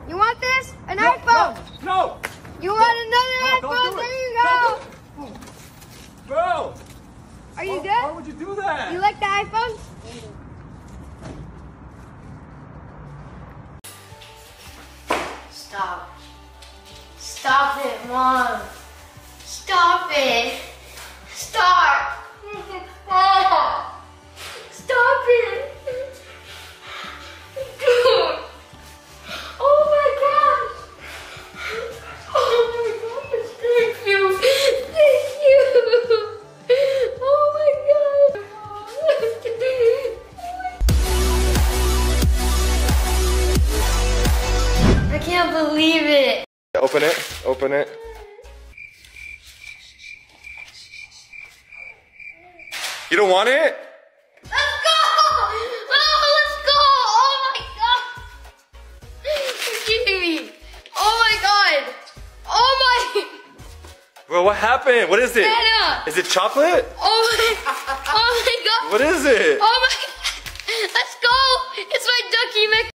You want this? An iPhone? No! You want another iPhone? There you go! Bro! Are you good? Why would you do that? You like the iPhone? Stop. Stop it, Mom. Stop it. Stop. Stop it. Oh my gosh. Oh my gosh. Thank you. Thank you. Oh my god. I can't believe it. Open it. Open it. You don't want it? Let's go! Oh, let's go! Oh my god! You're kidding me! Oh my god! Oh my! Bro, what happened? What is it? Anna! Is it chocolate? Oh my! Oh my god! What is it? Oh my! Let's go! It's my ducky Mc.